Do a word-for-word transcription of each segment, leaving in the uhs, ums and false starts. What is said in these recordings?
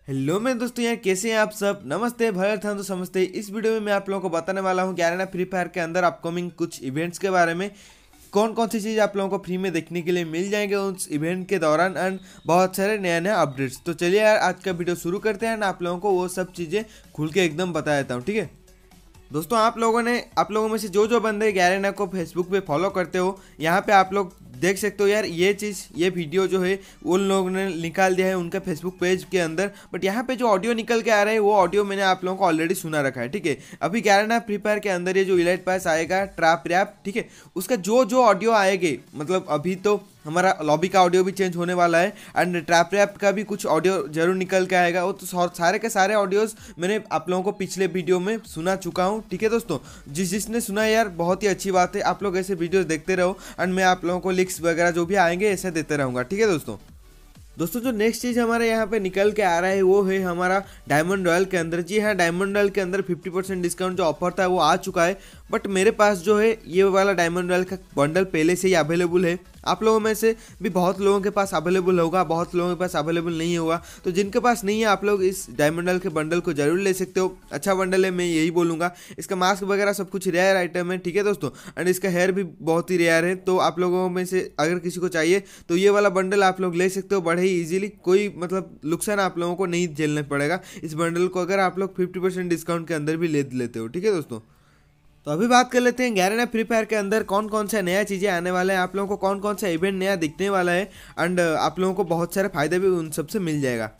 Hello मेरे दोस्तों, यार कैसे हैं आप सब। नमस्ते, भारत हम तो समझते। इस वीडियो में मैं आप लोगों को बताने वाला हूं ग्यारह फ्री फायर के अंदर अपकमिंग कुछ इवेंट्स के बारे में। कौन कौन सी चीज़ आप लोगों को फ्री में देखने के लिए मिल जाएंगे उस इवेंट के दौरान, एंड बहुत सारे नया नया अपडेट्स। तो चलिए यार आज का वीडियो शुरू करते हैं, आप लोगों को वो सब चीज़ें खुल के एकदम बता देता हूँ, ठीक है दोस्तों। आप लोगों ने आप लोगों में से जो जो बंदे ग्यारह को फेसबुक पे फॉलो करते हो, यहाँ पे आप लोग देख सकते हो यार ये चीज़, ये वीडियो जो है उन लोगों ने निकाल दिया है उनके फेसबुक पेज के अंदर। बट यहाँ पे जो ऑडियो निकल के आ रहा है वो ऑडियो मैंने आप लोगों को ऑलरेडी सुना रखा है, ठीक है। अभी ग्यारह फ्री फायर के अंदर ये जो इलाइट पास आएगा ट्रैप रैप, ठीक है, उसका जो जो ऑडियो आएंगे, मतलब अभी तो हमारा लॉबी का ऑडियो भी चेंज होने वाला है एंड ट्रैप रैप का भी कुछ ऑडियो जरूर निकल के आएगा। वो तो सारे के सारे ऑडियोज मैंने आप लोगों को पिछले वीडियो में सुना चुका हूँ, ठीक है दोस्तों। जिस जिसने सुना यार बहुत ही अच्छी बात है, आप लोग ऐसे वीडियोस देखते रहो एंड मैं आप लोगों को लिंक्स वगैरह जो भी आएंगे ऐसे देते रहूँगा, ठीक है दोस्तों। दोस्तों जो नेक्स्ट चीज़ हमारे यहाँ पे निकल के आ रहा है वो है हमारा डायमंड रॉयल के अंदर। जी हाँ, डायमंड रॉयल के अंदर फिफ्टी परसेंट डिस्काउंट जो ऑफर था वो आ चुका है। बट मेरे पास जो है ये वाला डायमंड रॉयल का बंडल पहले से ही अवेलेबल है। आप लोगों में से भी बहुत लोगों के पास अवेलेबल होगा, बहुत लोगों के पास अवेलेबल नहीं होगा। तो जिनके पास नहीं है आप लोग इस डायमंड रॉयल के बंडल को जरूर ले सकते हो। अच्छा बंडल है, मैं यही बोलूँगा। इसका मास्क वगैरह सब कुछ रेयर आइटम है, ठीक है दोस्तों। एंड इसका हेयर भी बहुत ही रेयर है। तो आप लोगों में से अगर किसी को चाहिए तो ये वाला बंडल आप लोग ले सकते हो बड़े ही ईजिली। कोई मतलब नुकसान आप लोगों को नहीं झेलना पड़ेगा इस बंडल को, अगर आप लोग फिफ्टी परसेंट डिस्काउंट के अंदर भी ले लेते हो, ठीक है दोस्तों। तो अभी बात कर लेते हैं ग्यारह फ्री फायर के अंदर कौन कौन सा नया चीज़ें आने वाला है, आप लोगों को कौन कौन सा इवेंट नया दिखने वाला है एंड आप लोगों को बहुत सारे फायदे भी उन सबसे मिल जाएगा।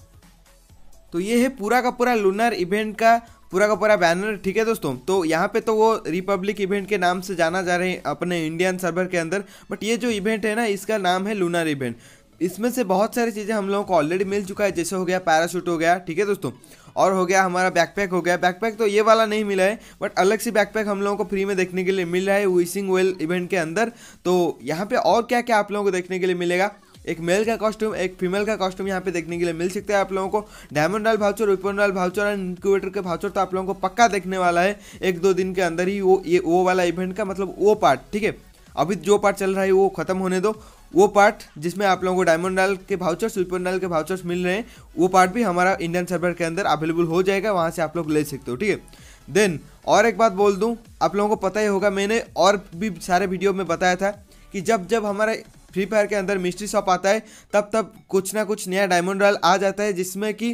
तो ये है पूरा का पूरा लूनर इवेंट का पूरा का पूरा बैनर, ठीक है दोस्तों। तो यहाँ पे तो वो रिपब्लिक इवेंट के नाम से जाना जा रहे हैं अपने इंडियन सर्वर के अंदर, बट ये जो इवेंट है ना इसका नाम है लूनर इवेंट। इसमें से बहुत सारी चीज़ें हम लोगों को ऑलरेडी मिल चुका है, जैसे हो गया पैराशूट हो गया, ठीक है दोस्तों, और हो गया हमारा बैकपैक हो गया। बैकपैक तो ये वाला नहीं मिला है, बट अलग से बैकपैक हम लोगों को फ्री में देखने के लिए मिल रहा है विशिंग वेल इवेंट के अंदर। तो यहाँ पे और क्या क्या आप लोगों को देखने के लिए मिलेगा, एक मेल का कॉस्ट्यूम, एक फीमेल का कॉस्ट्यूम यहाँ पे देखने के लिए मिल सकता है आप लोगों को। Diamond royal voucher, weapon royal voucher and incubator के वाउचर तो आप लोगों को पक्का देखने वाला है एक दो दिन के अंदर ही। वो ये वो वाला इवेंट का मतलब वो पार्ट, ठीक है, अभी जो पार्ट चल रहा है वो खत्म होने दो। वो पार्ट जिसमें आप लोगों को डायमंड रॉयल के वाउचर्स, वेपन रॉयल के वाउचर्स मिल रहे हैं, वो पार्ट भी हमारा इंडियन सर्वर के अंदर अवेलेबल हो जाएगा, वहाँ से आप लोग ले सकते हो, ठीक है। देन और एक बात बोल दूँ, आप लोगों को पता ही होगा, मैंने और भी सारे वीडियो में बताया था कि जब जब हमारे फ्री फायर के अंदर मिस्ट्री शॉप आता है तब तब कुछ ना कुछ नया डायमंड रॉयल आ जाता है, जिसमें कि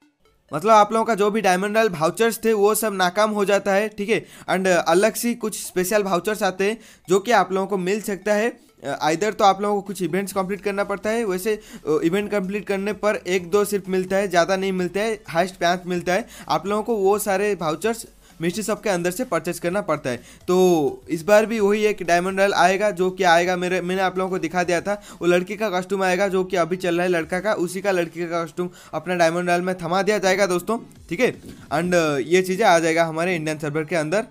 मतलब आप लोगों का जो भी डायमंड रॉयल वाउचर्स थे वो सब नाकाम हो जाता है, ठीक है। एंड अलग से कुछ स्पेशल वाउचर्स आते हैं जो कि आप लोगों को मिल सकता है। आइदर तो आप लोगों को कुछ इवेंट्स कंप्लीट करना पड़ता है, वैसे इवेंट कंप्लीट करने पर एक दो सिर्फ मिलता है, ज़्यादा नहीं मिलता है, हाइस्ट पाँच मिलता है। आप लोगों को वो सारे वाउचर्स मिस्ट्री शॉप के अंदर से परचेज करना पड़ता है। तो इस बार भी वही एक डायमंड रॉयल आएगा जो कि आएगा, मेरे मैंने आप लोगों को दिखा दिया था, वो लड़की का कॉस्ट्यूम आएगा जो कि अभी चल रहा है लड़का का, उसी का लड़की का कॉस्ट्यूम अपना डायमंड रॉयल में थमा दिया जाएगा दोस्तों, ठीक है। एंड ये चीज़ें आ जाएगा हमारे इंडियन सर्वर के अंदर।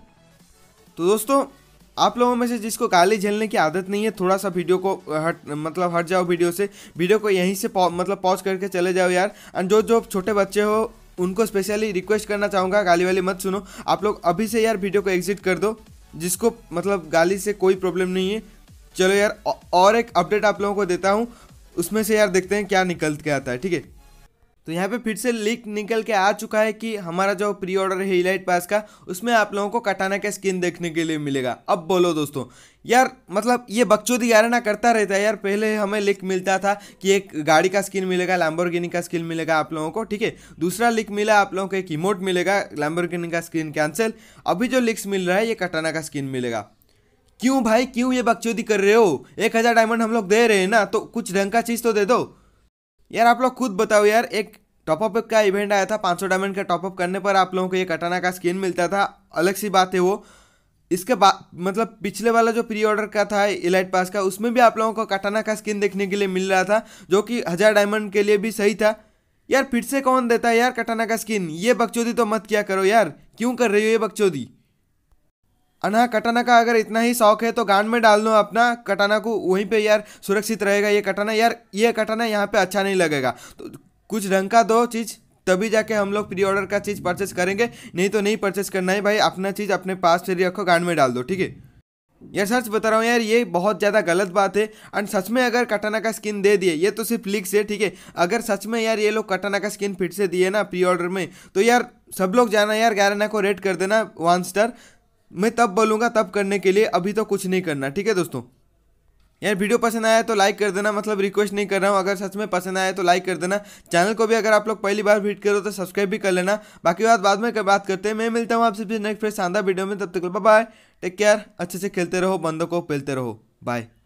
तो दोस्तों आप लोगों में से जिसको गाली झेलने की आदत नहीं है, थोड़ा सा वीडियो को हट मतलब हट जाओ वीडियो से, वीडियो को यहीं से पौ, मतलब पॉज करके चले जाओ यार। एंड जो जो छोटे बच्चे हो उनको स्पेशली रिक्वेस्ट करना चाहूँगा, गाली वाली मत सुनो, आप लोग अभी से यार वीडियो को एग्जिट कर दो, जिसको मतलब गाली से कोई प्रॉब्लम नहीं है। चलो यार और एक अपडेट आप लोगों को देता हूँ, उसमें से यार देखते हैं क्या निकल के आता है, ठीक है। तो यहाँ पे फिर से लीक निकल के आ चुका है कि हमारा जो प्री ऑर्डर है इलाइट पास का, उसमें आप लोगों को कटाना का स्किन देखने के लिए मिलेगा। अब बोलो दोस्तों, यार मतलब ये बकचोदी गारना करता रहता है यार। पहले हमें लीक मिलता था कि एक गाड़ी का स्किन मिलेगा, लैम्बोर्गिनी का स्किन मिलेगा आप लोगों को, ठीक है। दूसरा लीक मिला आप लोगों को एक इमोट मिलेगा, लैम्बोर्गिनी का स्किन कैंसिल। अभी जो लीक्स मिल रहा है ये कटाना का स्किन मिलेगा। क्यों भाई, क्यों ये बकचोदी कर रहे हो? एक हज़ार डायमंड हम लोग दे रहे हैं ना, तो कुछ ढंग का चीज़ तो दे दो यार। आप लोग खुद बताओ यार, एक टॉपअप का इवेंट आया था, पाँच सौ डायमंड का टॉपअप करने पर आप लोगों को ये कटाना का स्किन मिलता था, अलग सी बात है वो। इसके बाद मतलब पिछले वाला जो प्री ऑर्डर का था इलाइट पास का, उसमें भी आप लोगों को कटाना का स्किन देखने के लिए मिल रहा था, जो कि हज़ार डायमंड के लिए भी सही था यार। फिर से कौन देता है यार कटाना का स्किन? ये बकचोदी तो मत किया करो यार, क्यों कर रही हो ये बकचोदी? अना कटाना का अगर इतना ही शौक है तो गान में डाल दो अपना कटाना को, वहीं पे यार सुरक्षित रहेगा ये कटाना। यार ये कटाना यहाँ पे अच्छा नहीं लगेगा, तो कुछ ढंग का दो चीज़, तभी जाके हम लोग प्री ऑर्डर का चीज़ परचेस करेंगे, नहीं तो नहीं परचेस करना है भाई। अपना चीज़ अपने पास से रखो, गान में डाल दो, ठीक है। यार सच बता रहा हूँ यार, ये बहुत ज़्यादा गलत बात है। एंड सच में अगर कटाना का स्किन दे दिए, ये तो सिर्फ लीक्स है, ठीक है। अगर सच में यार ये लोग कटाना का स्किन फिर से दिए ना प्री ऑर्डर में, तो यार सब लोग जाना यार गारेना को रेट कर देना वन स्टार। मैं तब बोलूँगा तब करने के लिए, अभी तो कुछ नहीं करना, ठीक है दोस्तों। यार वीडियो पसंद आया तो लाइक कर देना, मतलब रिक्वेस्ट नहीं कर रहा हूँ, अगर सच में पसंद आया तो लाइक कर देना। चैनल को भी अगर आप लोग पहली बार विजिट करो तो सब्सक्राइब भी कर लेना। बाकी बात बाद में बात करते हैं। मैं मिलता हूँ आपसे फिर नेक्स्ट शानदार वीडियो में, तब तक बाय बाय, टेक केयर, अच्छे से खेलते रहो, बंदों को पेलते रहो, बाय।